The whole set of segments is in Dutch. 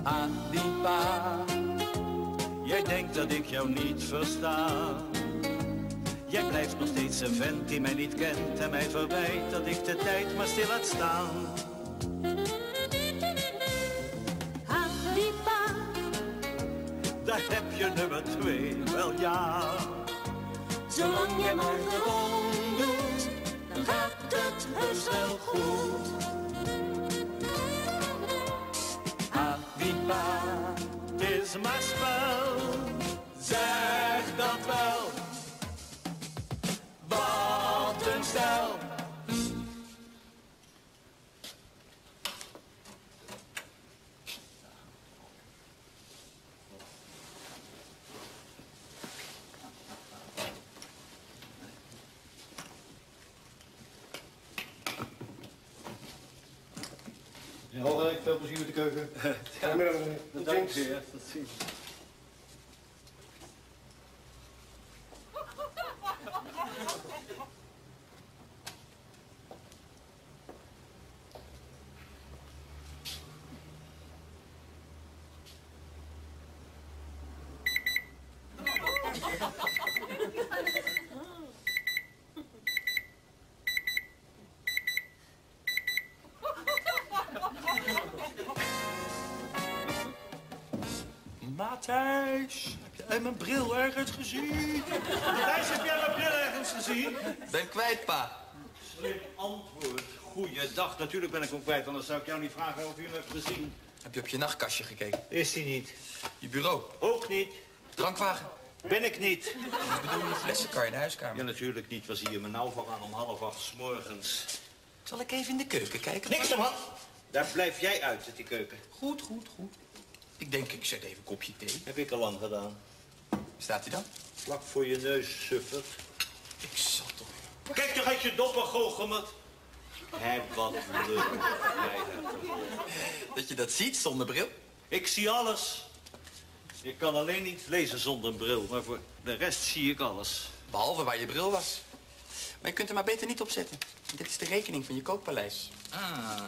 Adipa, jij denkt dat ik jou niet versta. Jij blijft nog steeds een vent die mij niet kent en mij verwijt dat ik de tijd maar stil laat staan. Adipa, Daar heb je nummer 2, wel ja. zolang jij maar gewoon doet, dan gaat het heus wel goed. Adipa, het is maar spel, zeg dat wel. Wat een stel. Ja, Alrijk, veel plezier met de keuken. Goedemiddag, meneer. Dank je, tot ziens. Matthijs, heb jij mijn bril ergens gezien? Matthijs, heb jij mijn bril ergens gezien? Ben kwijt, pa. Slim antwoord. Goeiedag, natuurlijk ben ik hem kwijt, anders zou ik jou niet vragen of je hem hebt gezien. Heb je op je nachtkastje gekeken? Is hij niet? Je bureau? Ook niet. Drankwagen? Ben ik niet. Ik bedoel, je flessenkar in de huiskamer. Ja, natuurlijk niet. Was hier me nou van aan om 7:30 's morgens. Zal ik even in de keuken kijken? Niks ervan. Daar blijf jij uit, uit die keuken. Goed, goed, goed. Ik denk, ik zet even een kopje thee. Heb ik al lang gedaan. Staat hij dan? Vlak voor je neus, suffert. Ik zal toch... Kijk toch uit je doppen, goochemert. Hé, wat leuk. Jij hebt er. Dat je dat ziet zonder bril? Ik zie alles. Je kan alleen niet lezen zonder een bril, maar voor de rest zie ik alles. Behalve waar je bril was. Maar je kunt er maar beter niet op zetten. Dit is de rekening van je kookpaleis. Ah.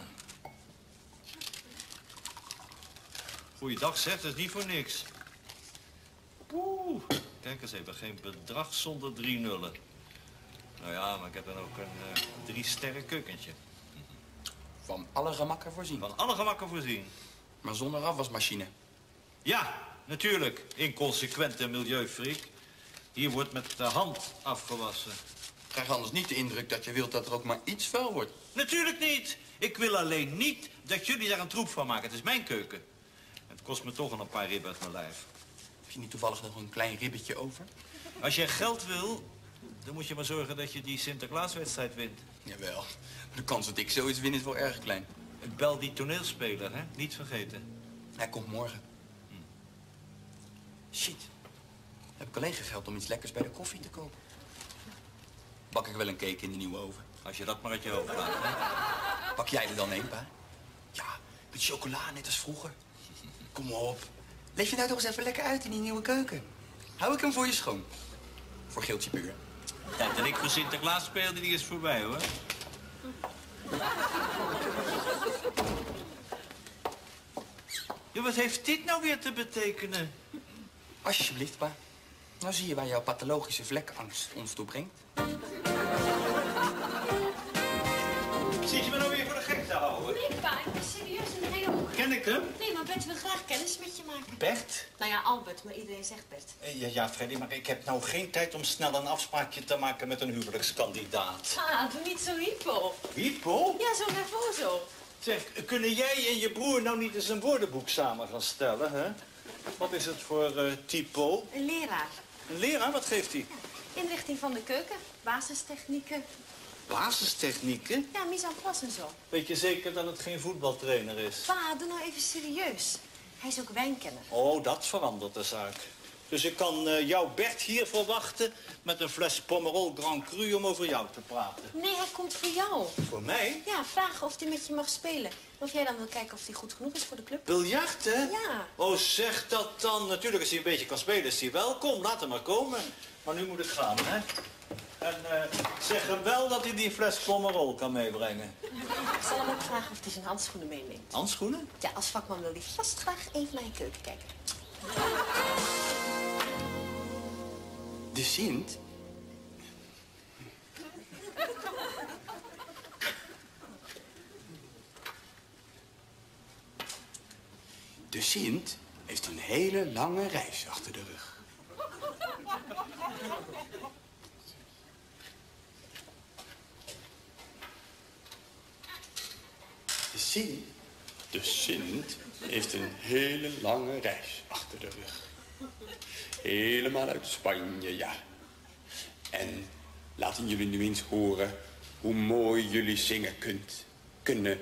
Goeiedag zeg, dat is niet voor niks. Oeh, kijk eens even, geen bedrag zonder 3 nullen. Nou ja, maar ik heb dan ook een 3-sterren keukentje. Van alle gemakken voorzien. Van alle gemakken voorzien. Maar zonder afwasmachine. Ja, natuurlijk, inconsequente milieufreak. Hier wordt met de hand afgewassen. Krijg anders niet de indruk dat je wilt dat er ook maar iets vuil wordt. Natuurlijk niet. Ik wil alleen niet dat jullie daar een troep van maken. Het is mijn keuken. Het kost me toch al een paar ribben uit mijn lijf. Heb je niet toevallig nog een klein ribbetje over? Als jij geld wil, dan moet je maar zorgen dat je die Sinterklaaswedstrijd wint. Jawel. Maar de kans dat ik zoiets win is wel erg klein. Ik bel die toneelspeler, hè? Niet vergeten. Hij komt morgen. Shit. Heb ik alleen geen geld om iets lekkers bij de koffie te kopen. Bak ik wel een cake in de nieuwe oven. Als je dat maar uit je hoofd laat, hè? Pak jij er dan een, pa? Ja, met chocola, net als vroeger. Kom op. Leef je nou toch eens even lekker uit in die nieuwe keuken. Hou ik hem voor je schoon. Voor geeltje puur. Tijd dat ik voor Sinterklaas speelde, die is voorbij, hoor. Ja, wat heeft dit nou weer te betekenen? Alsjeblieft, pa. Nou zie je waar jouw pathologische vlekangst ons toe brengt. Zit je me nou weer voor de gek te houden? Nee, pa, ik ben serieus en heel... Ken ik hem? Nee, maar Bert wil graag kennis met je maken. Bert? Nou ja, Albert, maar iedereen zegt Bert. Ja, Freddy, maar ik heb nou geen tijd om snel een afspraakje te maken met een huwelijkskandidaat. Ah, doe niet zo hypo. Hypo? Ja, zo nervoso. Zeg, kunnen jij en je broer nou niet eens een woordenboek samen gaan stellen, hè? Wat is het voor typo? Een leraar. Een leraar, wat geeft hij? Inrichting van de keuken, basistechnieken. Basistechnieken? Ja, mise en place en zo. Weet je zeker dat het geen voetbaltrainer is? Pa, doe nou even serieus. Hij is ook wijnkenner. Oh, dat verandert de zaak. Dus ik kan jouw Bert hier verwachten met een fles Pomerol Grand Cru om over jou te praten. Nee, hij komt voor jou. Voor mij? Ja, vragen of hij met je mag spelen. Of jij dan wil kijken of hij goed genoeg is voor de club. Biljart, hè? Ja. Oh, zeg dat dan. Natuurlijk, als hij een beetje kan spelen, is hij welkom. Laat hem maar komen. Maar nu moet ik gaan, hè? En zeg hem wel dat hij die fles Pomerol kan meebrengen. Ik zal hem ook vragen of hij zijn handschoenen meeneemt. Handschoenen? Ja, als vakman wil hij vast graag even naar je keuken kijken. De Sint? De Sint heeft een hele lange reis achter de rug. De Sint heeft een hele lange reis achter de rug. Helemaal uit Spanje, ja. En laten jullie nu eens horen hoe mooi jullie zingen kunnen.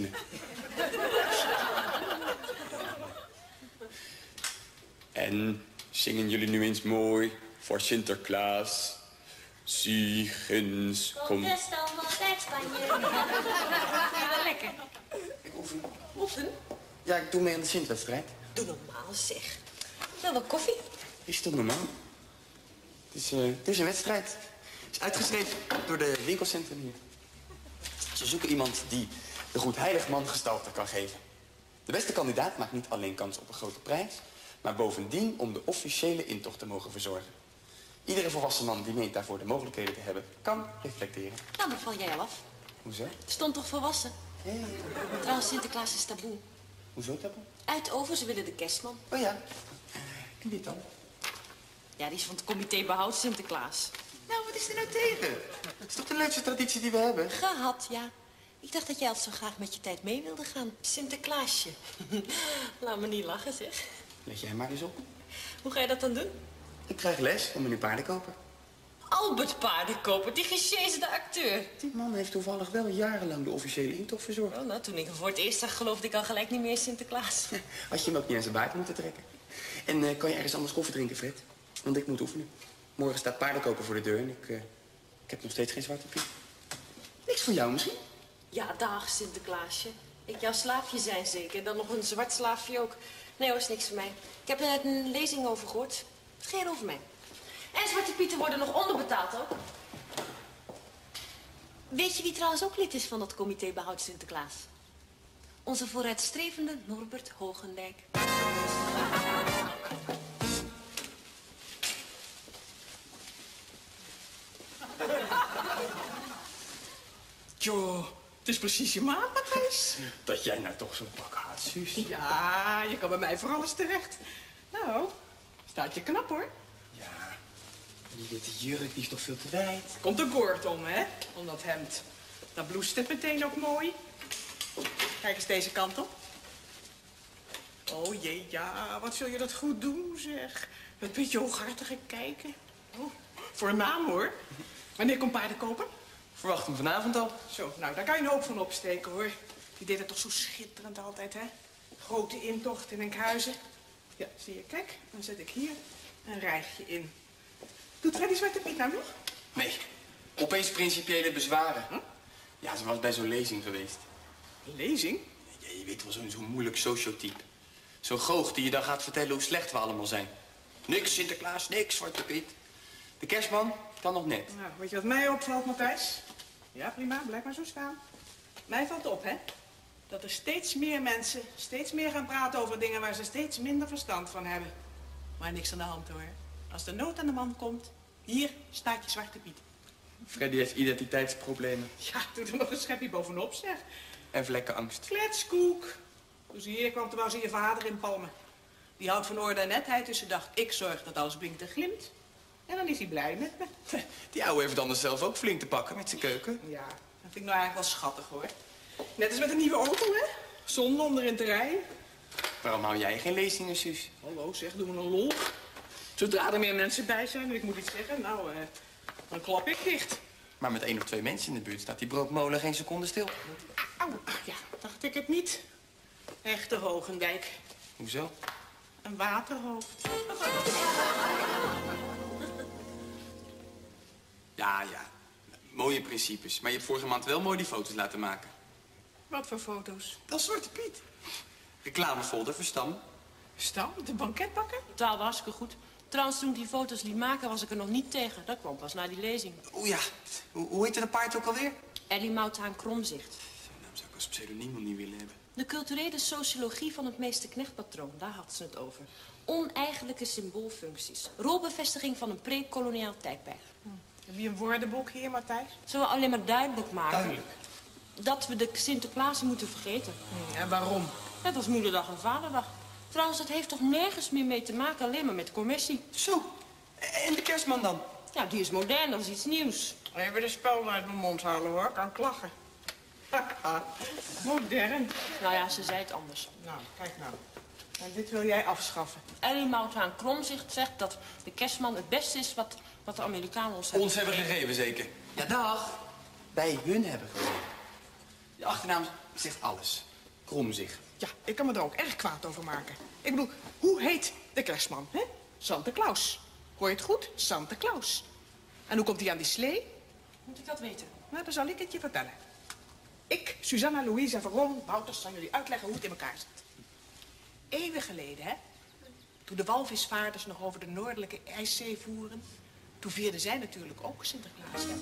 En zingen jullie nu eens mooi voor Sinterklaas. Ziegens, kom. Best allemaal uit Spanje. Lekker. Ik oefen. Oefen? Ja, ik doe mee aan de Sint-wedstrijd. Doe normaal, zeg. Wil wel koffie? Is toch normaal? Het is een wedstrijd. Het is uitgeschreven door de winkelcentrum hier. Ze zoeken iemand die de Goedheiligman gestalte kan geven. De beste kandidaat maakt niet alleen kans op een grote prijs, maar bovendien om de officiële intocht te mogen verzorgen. Iedere volwassen man die meent daarvoor de mogelijkheden te hebben, kan reflecteren. Nou, dan val jij al af. Hoezo? Het stond toch volwassen? Hey. Trouwens, Sinterklaas is taboe. Hoezo taboe? Uit over, ze willen de kerstman. Oh ja. En dit dan? Ja, die is van het comité behoud Sinterklaas. Nou, wat is er nou tegen? Het is toch de leukste traditie die we hebben? Gehad, ja. Ik dacht dat jij altijd zo graag met je tijd mee wilde gaan. Sinterklaasje. Laat me niet lachen, zeg. Let jij maar eens op. Hoe ga je dat dan doen? Ik krijg les om een nieuw paardenkoper. Albert Paardenkoper, die gesjeesde acteur. Die man heeft toevallig wel jarenlang de officiële intocht verzorgd. Oh, nou, toen ik hem voor het eerst zag, geloofde ik al gelijk niet meer in Sinterklaas. Had je hem ook niet aan zijn baard moeten trekken. En kan je ergens anders koffie drinken, Fred? Want ik moet oefenen. Morgen staat paardenkoper voor de deur en ik heb nog steeds geen Zwarte Piet. Niks voor jou misschien? Ja, dag, Sinterklaasje. Ik jouw slaafje zijn zeker. Dan nog een zwart slaafje ook. Nee hoor, is niks voor mij. Ik heb er net een lezing over gehoord. Geen over mij. En Zwarte Pieten worden nog onderbetaald ook. Weet je wie trouwens ook lid is van dat comité behoud Sinterklaas? Onze vooruitstrevende Norbert Hogendijk. Jo, het is precies je maat, Matthijs. Dat jij nou toch zo'n pak haat, Suus. Ja, je kan bij mij voor alles terecht. Nou, staat je knap, hoor. Ja, die witte jurk die is toch veel te wijd. Komt een koord om, hè? Om dat hemd. Dan bloest het meteen ook mooi. Kijk eens deze kant op. Oh jee, ja, wat zul je dat goed doen, zeg. Met een beetje hooghartige kijken. Oh, voornaam, hoor. Wanneer komt paardenkoper? Verwacht hem vanavond al. Zo, nou, daar kan je een hoop van opsteken, hoor. Die deed het toch zo schitterend altijd, hè? Grote intocht in Enkhuizen. Ja, zie je, kijk, dan zet ik hier een rijgje in. Doet Freddy Zwarte Piet nou nog? Nee, opeens principiële bezwaren. Hm? Ja, ze was bij zo'n lezing geweest. Een lezing? Ja, je weet wel, zo'n moeilijk sociotype. Zo'n goog die je dan gaat vertellen hoe slecht we allemaal zijn. Niks Sinterklaas, niks Zwarte Piet. De kerstman kan nog net. Nou, weet je wat mij opvalt, Matthijs? Ja, prima, blijf maar zo staan. Mij valt op, hè? Dat er steeds meer mensen steeds meer gaan praten over dingen waar ze steeds minder verstand van hebben. Maar niks aan de hand, hoor. Als de nood aan de man komt, hier staat je Zwarte Piet. Freddy heeft identiteitsproblemen. Ja, doe er nog een schepje bovenop, zeg. En vlekkenangst. Kletskoek. Toen ze hier kwam, toen wou ze je vader inpalmen. Die houdt van orde en netheid, dus ze dacht, ik zorg dat alles blinkt en glimt. En dan is hij blij met me. Die ouwe heeft anders zelf ook flink te pakken met zijn keuken. Ja, dat vind ik nou eigenlijk wel schattig, hoor. Net als met een nieuwe auto, hè? Zon onderin te rijden. Waarom hou jij geen lezingen, Suus? Hallo, zeg, doen we een lol. Zodra er meer mensen bij zijn en ik moet iets zeggen, nou, dan klap ik dicht. Maar met 1 of 2 mensen in de buurt staat die broodmolen geen seconde stil. Au, ja, dacht ik het niet. Echte Hogendijk. Hoezo? Een waterhoofd. Ja. Mooie principes. Maar je hebt vorige maand wel mooi die foto's laten maken. Wat voor foto's? Dat is Zwarte Piet. Reclamefolder voor Stam. Stam, de banketbakker? Betaalde hartstikke goed. Trouwens, toen ik die foto's liet maken, was ik er nog niet tegen. Dat kwam pas na die lezing. Oeh ja, hoe heette de paard ook alweer? Ellie Mouthaan Kromzicht. Zijn naam zou als pseudoniem nog niet willen hebben. De culturele sociologie van het meester-knechtpatroon, daar had ze het over. Oneigenlijke symboolfuncties. Rolbevestiging van een pre-koloniaal tijdperk. Heb je een woordenboek hier, Matthijs? Zullen we alleen maar duidelijk maken... Duidelijk. dat we de Sinterklaas moeten vergeten. En waarom? Net als Moederdag en Vaderdag. Trouwens, dat heeft toch nergens meer mee te maken, alleen maar met commercie. Zo. En de kerstman dan? Ja, die is modern, dat is iets nieuws. Even de spel uit mijn mond halen, hoor. Kan ik lachen. Modern. Nou ja, ze zei het anders. Nou, kijk nou. En dit wil jij afschaffen. Ellie Mouthaan Kromzicht zegt dat de kerstman het beste is wat de Amerikanen ons hebben Ons hebben gegeven, zeker. Ja, dag. Bij hun hebben gegeven. De achternaam zegt alles. Kromzicht. Ja, ik kan me er ook erg kwaad over maken. Ik bedoel, hoe heet de kerstman, hè? Santa Claus. Hoor je het goed? Santa Claus. En hoe komt hij aan die slee? Moet ik dat weten? Nou, dan zal ik het je vertellen. Ik, Susanna Louisa Veron Wouters, zal jullie uitleggen hoe het in elkaar zit. Eeuwen geleden, hè? Toen de walvisvaarders nog over de noordelijke IJszee voeren... toen vierden zij natuurlijk ook Sinterklaas. Hè?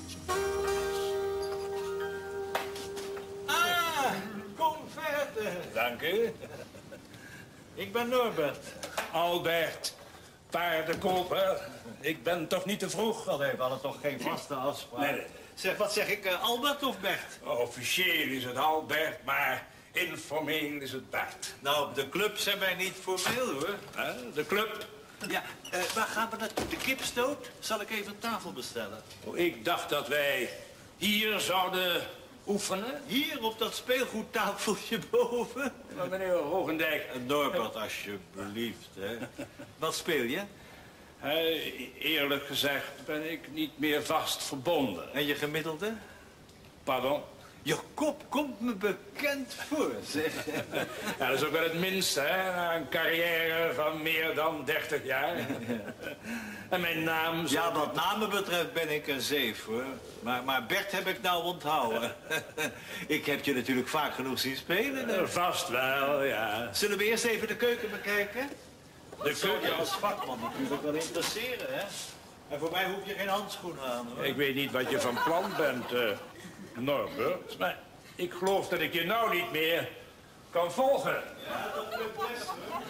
Ah, conferte. Dank u. Ik ben Norbert. Albert, paardenkoper. Ik ben toch niet te vroeg? Wel, we hadden toch geen vaste afspraak. Nee. Zeg, wat zeg ik, Albert of Bert? Officieel is het Albert, maar informeel is het Bert. Nou, op de club zijn wij niet formeel, hoor. De club. Ja, waar gaan we naartoe? De kipstoot? Zal ik even een tafel bestellen? Oh, ik dacht dat wij hier zouden oefenen. Hier op dat speelgoedtafeltje boven? Maar meneer Hogendijk... Norbert, alsjeblieft, hè. Wat speel je? Eerlijk gezegd ben ik niet meer vast verbonden. En je gemiddelde? Pardon? Je kop komt me bekend voor, zeg. Ja, dat is ook wel het minste, hè? Na een carrière van meer dan 30 jaar. En mijn naam... Ja, wat namen betreft ben ik een zeef, hoor. Maar Bert heb ik nou onthouden. Ik heb je natuurlijk vaak genoeg zien spelen. Hè? Vast wel, ja. Zullen we eerst even de keuken bekijken? De Dat zou je keuken... als vakman natuurlijk wel interesseren, hè? En voor mij hoef je geen handschoenen aan, hoor. Ik weet niet wat je van plan bent, Norbert. Maar ik geloof dat ik je nou niet meer kan volgen. Ja, dat lukt best,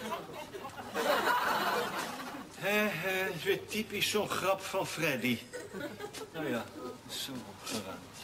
hoor. Is weer typisch zo'n grap van Freddy. Nou ja, zo opgeruimd.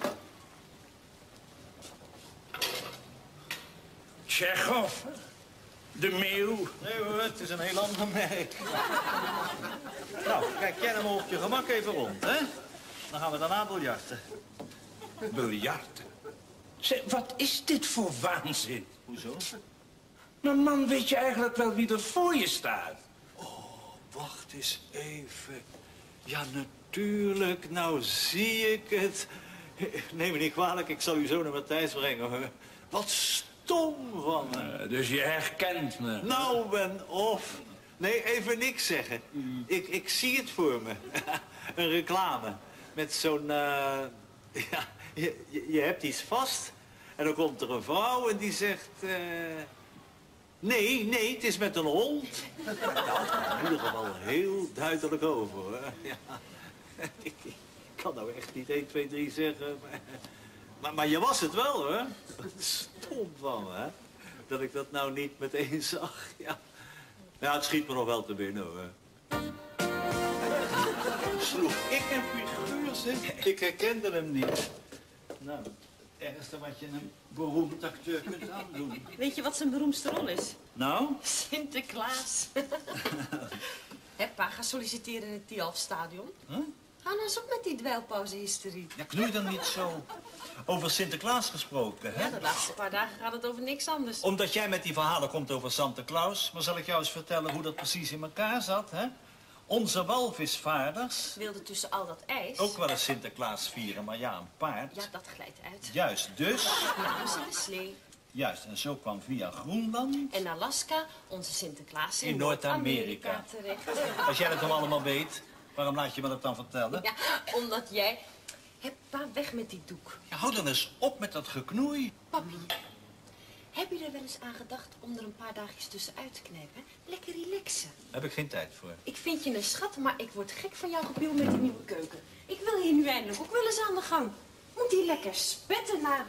Tsjechov, de meeuw. Nee hoor, het is een heel ander merk. Nou, kijk jij dan maar op je gemak even rond, hè? Dan gaan we daarna biljarten. Biljarten. Zeg, wat is dit voor waanzin? Hoezo? Maar man, weet je eigenlijk wel wie er voor je staat? Wacht eens even. Ja, natuurlijk. Nou zie ik het. Neem me niet kwalijk, ik zal u zo naar Matthijs brengen, hoor. Wat stom van me. Dus je herkent me. Nou ben of. Nee, even niks zeggen. Ik zie het voor me. Een reclame. Met zo'n... ja, je hebt iets vast. En dan komt er een vrouw en die zegt... Nee, het is met een hond. Nou, dat kwam in ieder geval heel duidelijk over, hoor. Ja. Ik kan nou echt niet 1, 2, 3 zeggen. Maar je was het wel, hoor. Stom van me, hè. Dat ik dat nou niet meteen zag, ja. Ja, het schiet me nog wel te binnen, hoor. Sloeg ik een figuur, zeg. Ik herkende hem niet. Nou, het ergste wat je een beroemd acteur kunt aandoen. Weet je wat zijn beroemdste rol is? Nou? Sinterklaas. Hè, pa, ga solliciteren in het Tialf-stadion. Huh? Ga nou eens op met die dweilpauze-hysterie. Ja, knoei dan niet zo. Over Sinterklaas gesproken, hè? Ja, de laatste paar dagen gaat het over niks anders. Omdat jij met die verhalen komt over Santa Claus, maar zal ik jou eens vertellen hoe dat precies in elkaar zat, hè? Onze walvisvaarders Wilde tussen al dat ijs... ook wel eens Sinterklaas vieren, maar ja, een paard. Ja, dat glijdt uit. Juist, dus. Namen ze de slee. Juist, en zo kwam via Groenland En Alaska onze Sinterklaas in in Noord-Amerika Noord-Amerika terecht. Als jij dat dan allemaal weet, waarom laat je me dat dan vertellen? Ja, omdat jij... Hé, pa, weg met die doek. Ja, hou dan eens op met dat geknoei. Papi, heb je er wel eens aan gedacht om er een paar dagjes tussenuit te knijpen? Lekker relaxen. Daar heb ik geen tijd voor. Ik vind je een schat, maar ik word gek van jouw gepiel met die nieuwe keuken. Ik wil hier nu eindelijk ook wel eens aan de gang. Moet die lekker spetten naar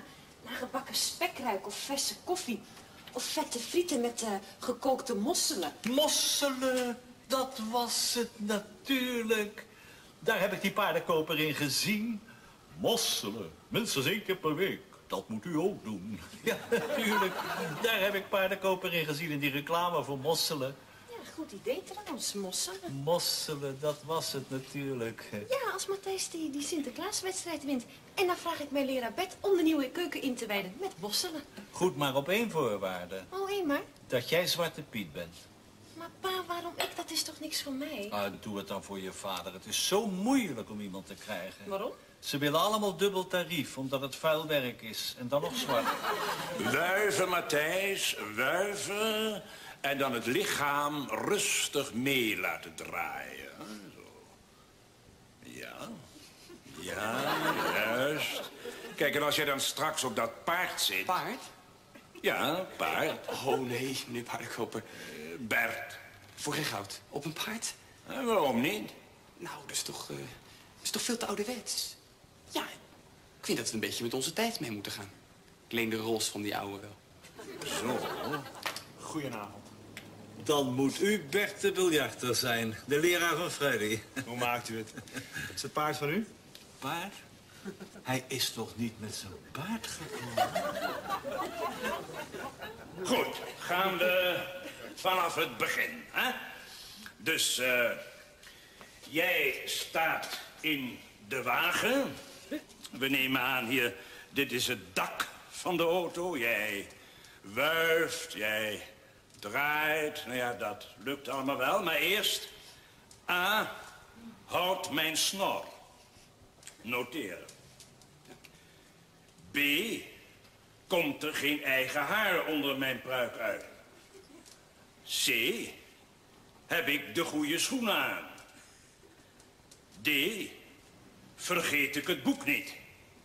naar gebakken spekruik of verse koffie. Of vette frieten met gekookte mosselen. Mosselen, dat was het natuurlijk. Daar heb ik die paardenkoper in gezien. Mosselen, minstens 1 keer per week. Dat moet u ook doen. Ja, natuurlijk. Daar heb ik paardenkoper in gezien in die reclame voor mosselen. Ja, goed idee trouwens, mosselen. Mosselen, dat was het natuurlijk. Ja, als Matthijs die Sinterklaaswedstrijd wint. En dan vraag ik mijn leraar Bert om de nieuwe keuken in te wijden met mosselen. Goed, maar op 1 voorwaarde. Oh, één maar. Dat jij Zwarte Piet bent. Maar pa, waarom ik? Dat is toch niks voor mij? Ah, doe het dan voor je vader. Het is zo moeilijk om iemand te krijgen. Waarom? Ze willen allemaal dubbel tarief, omdat het vuil werk is. En dan nog zwart. Wuiven, Matthijs, wuiven. En dan het lichaam rustig mee laten draaien. Zo. Ja. Ja, juist. Kijk, en als jij dan straks op dat paard zit... Paard? Ja, paard. Oh nee, meneer paardenkoper. Bert. Voor geen goud. Op een paard? Waarom niet? Nou, dat is toch veel te ouderwets. Ja, ik vind dat we een beetje met onze tijd mee moeten gaan. Ik leen de rols van die ouwe wel. Zo. Goedenavond. Dan moet u Bert de biljarter zijn, de leraar van Freddy. Hoe maakt u het? Is het paard van u? Paard? Hij is toch niet met zijn paard gekomen? Goed, gaan we vanaf het begin, hè? Dus, jij staat in de wagen. We nemen aan hier, dit is het dak van de auto. Jij wuift, jij draait. Nou ja, dat lukt allemaal wel. Maar eerst, A, houd mijn snor. Noteren. B, komt er geen eigen haar onder mijn pruik uit. C, heb ik de goede schoenen aan. D, vergeet ik het boek niet.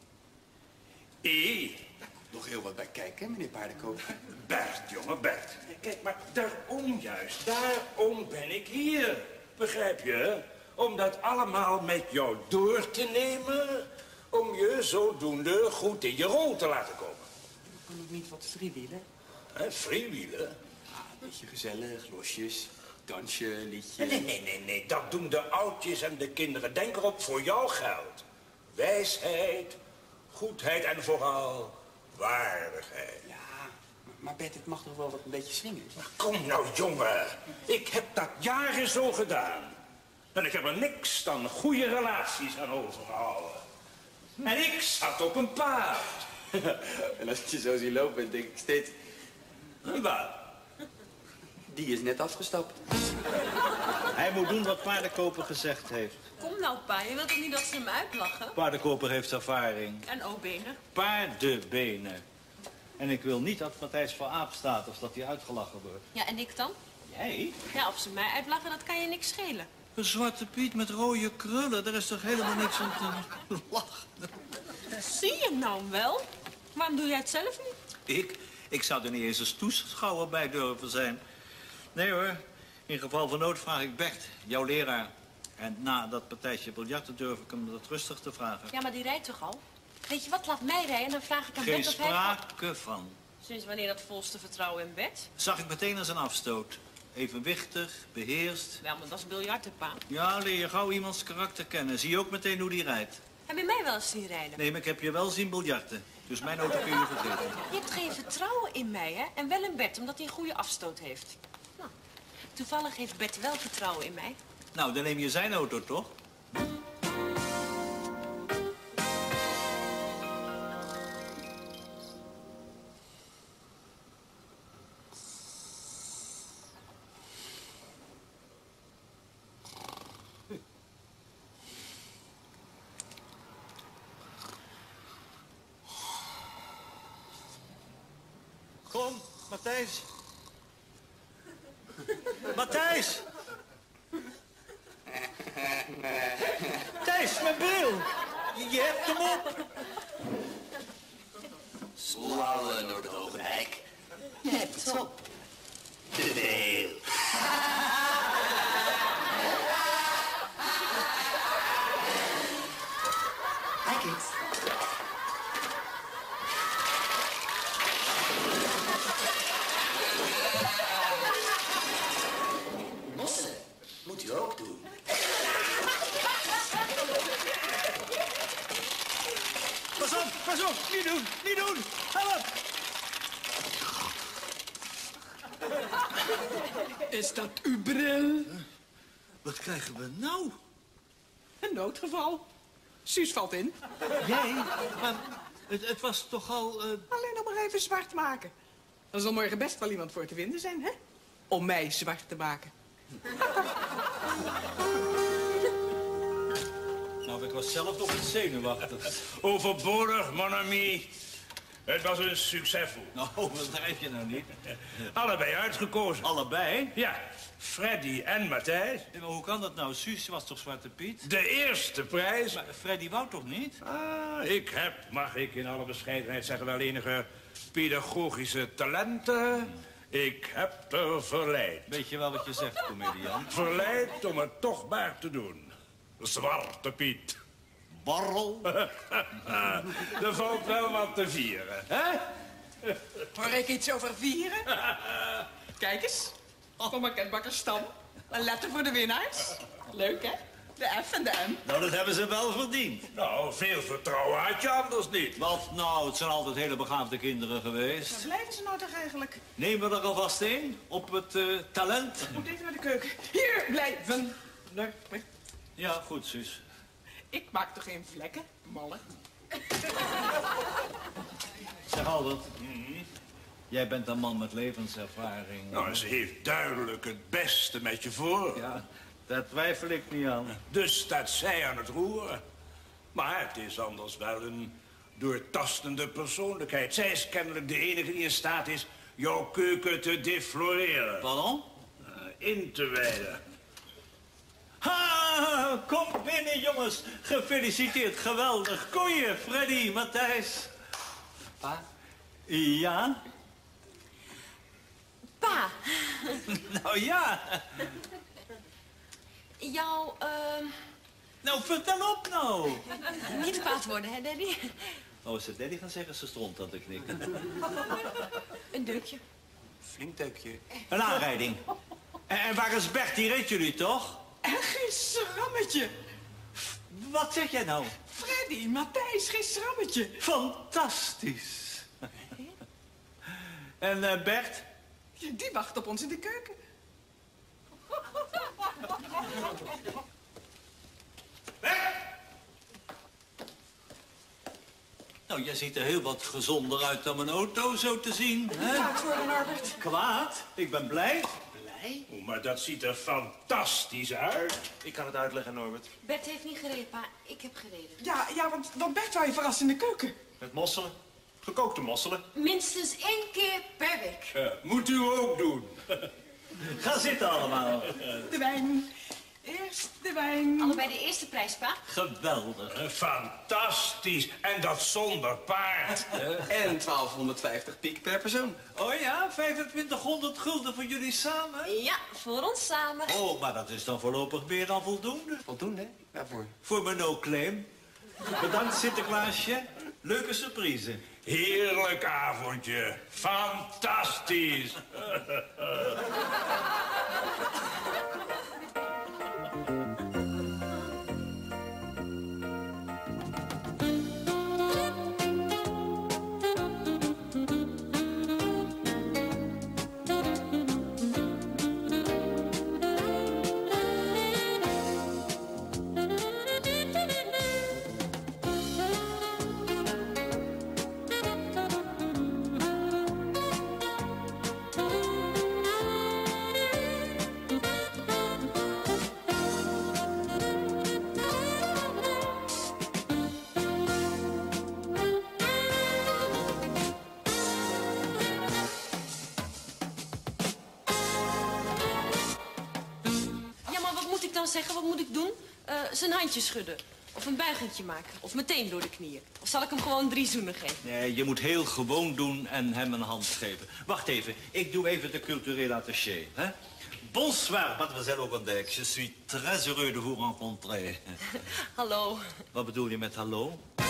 E, Nog heel wat bij kijken, hè, meneer paardenkoper. Bert, jongen, Bert. Kijk, maar daarom juist, daarom ben ik hier. Begrijp je? Om dat allemaal met jou door te nemen. Om je zodoende goed in je rol te laten komen. Kan ik niet wat freewielen? Hè, freewielen? Een beetje gezellig, losjes, dansje, liedje. Nee. Dat doen de oudjes en de kinderen. Denk erop, voor jouw geld. Wijsheid, goedheid en vooral waardigheid. Ja, maar Bert, het mag toch wel wat een beetje swingen? Kom nou, jongen. Ik heb dat jaren zo gedaan. En ik heb er niks dan goede relaties aan overgehouden. En ik zat op een paard. En als ik je zo zie lopen, denk ik steeds... Wat? Die is net afgestapt. Hij moet doen wat paardenkoper gezegd heeft. Kom nou, pa. Je wilt toch niet dat ze hem uitlachen? Paardenkoper heeft ervaring. En O-benen. Paardenbenen. En ik wil niet dat Matthijs voor aap staat of dat hij uitgelachen wordt. Ja, en ik dan? Jij? Ja, of ze mij uitlachen, dat kan je niks schelen. Een Zwarte Piet met rode krullen, daar is toch helemaal niks om te lachen? Zie je hem nou wel? Waarom doe jij het zelf niet? Ik zou er niet eens als toeschouwer bij durven zijn. Nee hoor, in geval van nood vraag ik Bert, jouw leraar. En na dat partijtje biljarten durf ik hem dat rustig te vragen. Ja, maar die rijdt toch al? Weet je wat, laat mij rijden, dan vraag ik aan Geen Bert of hij... sprake van. Sinds wanneer dat volste vertrouwen in Bert? Zag ik meteen als een afstoot. Evenwichtig, beheerst. Wel, maar dat is biljarten, pa. Ja, leer je gauw iemands karakter kennen. Zie je ook meteen hoe die rijdt. Heb je mij wel eens zien rijden? Nee, maar ik heb je wel zien biljarten. Dus mijn auto kun je vergeten. Je hebt geen vertrouwen in mij, hè? En wel in Bert, omdat hij een goede afstoot heeft. Nou, toevallig heeft Bert wel vertrouwen in mij. Nou, dan neem je zijn auto toch? Kom, Matthijs. Matthijs! Thijs, mijn bril! Je hebt hem op! Slallen door de hoge dijk. Je hebt het op. Te veel. Kijk eens. Pas op, niet doen, niet doen. Help! Is dat uw bril? Wat krijgen we nou? Een noodgeval. Suus valt in. Jij? Maar het was toch al... Alleen nog maar even zwart maken. Er zal morgen best wel iemand voor te vinden zijn, hè? Om mij zwart te maken. Nou, ik was zelf nog iets zenuwachtig. Overbodig, mon ami. Het was een succesvol. Nou, wat drijf je nou niet? Allebei uitgekozen. Allebei? Ja, Freddy en Matthijs. Ja, maar hoe kan dat nou? Suus was toch Zwarte Piet? De eerste prijs. Maar Freddy wou toch niet? Ik heb, mag ik in alle bescheidenheid zeggen, wel enige pedagogische talenten. Ik heb er verleid. Weet je wel wat je zegt, comedian? Verleid om het toch maar te doen. Zwarte Piet. Barrel? Er valt wel wat te vieren, hè? Hoor ik iets over vieren? Kijk eens. Van mijn kenbakkerstam. Een letter voor de winnaars. Leuk, hè? De F en de M. Nou, dat hebben ze wel verdiend. Nou, veel vertrouwen had je anders niet. Wat nou, het zijn altijd hele begaafde kinderen geweest. Waar blijven ze nou toch eigenlijk? Nemen we er alvast een op het talent? Ik moet even naar de keuken. Hier blijven. Leuk. Ja, goed, Suus. Ik maak toch geen vlekken, malle? Zeg Albert, jij bent een man met levenservaring. Nou, ze heeft duidelijk het beste met je voor. Ja, daar twijfel ik niet aan. Dus staat zij aan het roer. Maar het is anders wel een doortastende persoonlijkheid. Zij is kennelijk de enige die in staat is jouw keuken te defloreren. Pardon? In te wijden. Ha, kom binnen, jongens. Gefeliciteerd, geweldig. Koeien, Freddy, Matthijs. Pa? Ja? Pa, Nou ja. jouw, Nou, vertel op nou. niet kwaad worden, hè, Daddy? Oh, als ze Daddy gaan zeggen, ze stond aan te knikken. Een deukje. Flink deukje. Een aanrijding. En waar is Bert? Die reed jullie toch? En geen schrammetje. Wat zeg jij nou? Freddy, Matthijs, geen schrammetje. Fantastisch. En Bert? Ja, die wacht op ons in de keuken. Nou, jij ziet er heel wat gezonder uit dan mijn auto, zo te zien. Hè? Kwaad worden, Norbert. Kwaad? Ik ben blij. Oh, maar dat ziet er fantastisch uit. Ik kan het uitleggen, Norbert. Bert heeft niet gereden, pa. Ik heb gereden. Ja, want Bert wou je verrassen in de keuken. Met mosselen. Gekookte mosselen. Minstens 1 keer per week. Moet u ook doen. Ga zitten allemaal. De wijn. Eerst de wijn. Allebei de eerste prijs, pa. Geweldig. Fantastisch. En dat zonder paard. En 1250 piek per persoon. Oh ja, 2500 gulden voor jullie samen? Ja, voor ons samen. Oh, maar dat is dan voorlopig meer dan voldoende. Voldoende? Waarvoor? Voor mijn no-claim. Bedankt, Sinterklaasje. Leuke surprise. Heerlijk avondje. Fantastisch. Zeggen, wat moet ik doen? Zijn handje schudden. Of een buigentje maken. Of meteen door de knieën. Of zal ik hem gewoon 3 zoenen geven? Nee, je moet heel gewoon doen en hem een hand geven. Wacht even, ik doe even de culturele attaché. Hè? Bonsoir, mademoiselle Overdijk. Je suis très heureux de vous rencontrer. Hallo. Wat bedoel je met hallo?